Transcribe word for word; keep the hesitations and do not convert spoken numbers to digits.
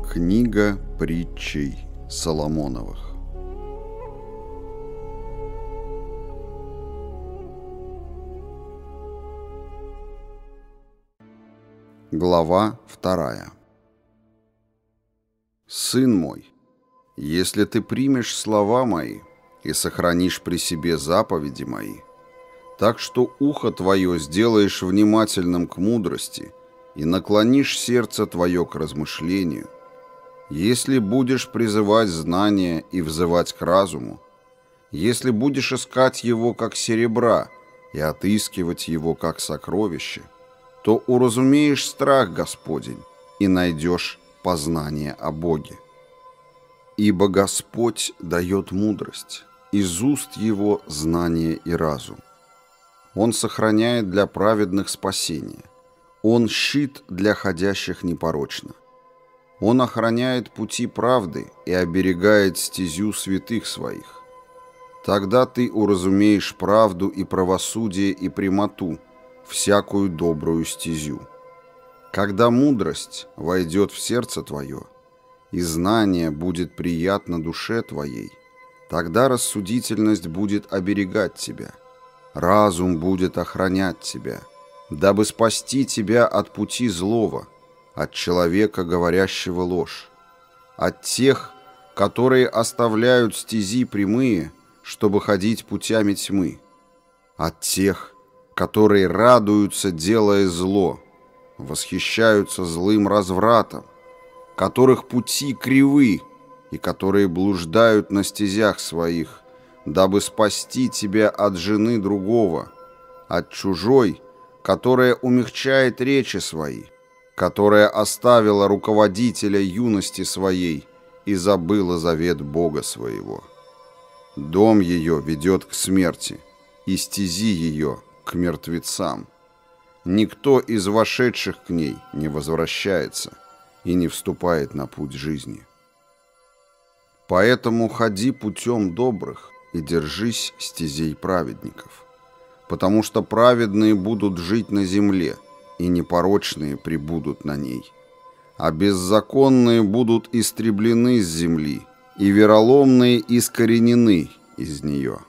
Книга притчей Соломоновых. Глава вторая. Сын мой, если ты примешь слова мои и сохранишь при себе заповеди мои, так что ухо твое сделаешь внимательным к мудрости и наклонишь сердце твое к размышлению, если будешь призывать знания и взывать к разуму, если будешь искать его как серебра и отыскивать его как сокровище, то уразумеешь страх Господень и найдешь познание о Боге. Ибо Господь дает мудрость, из уст его знание и разум. Он сохраняет для праведных спасение, Он щит для ходящих непорочно. Он охраняет пути правды и оберегает стезю святых своих. Тогда ты уразумеешь правду и правосудие и прямоту, всякую добрую стезю. Когда мудрость войдет в сердце твое, и знание будет приятно душе твоей, тогда рассудительность будет оберегать тебя, разум будет охранять тебя, дабы спасти тебя от пути злого, от человека, говорящего ложь, от тех, которые оставляют стези прямые, чтобы ходить путями тьмы, от тех, которые радуются, делая зло, восхищаются злым развратом, которых пути кривы и которые блуждают на стезях своих, дабы спасти тебя от жены другого, от чужой, которая умягчает речи свои, которая оставила руководителя юности своей и забыла завет Бога своего. Дом ее ведет к смерти, и стези ее к мертвецам. Никто из вошедших к ней не возвращается и не вступает на путь жизни. Поэтому ходи путем добрых и держись стезей праведников, потому что праведные будут жить на земле, и непорочные пребудут на ней. А беззаконные будут истреблены с земли, и вероломные искоренены из нее.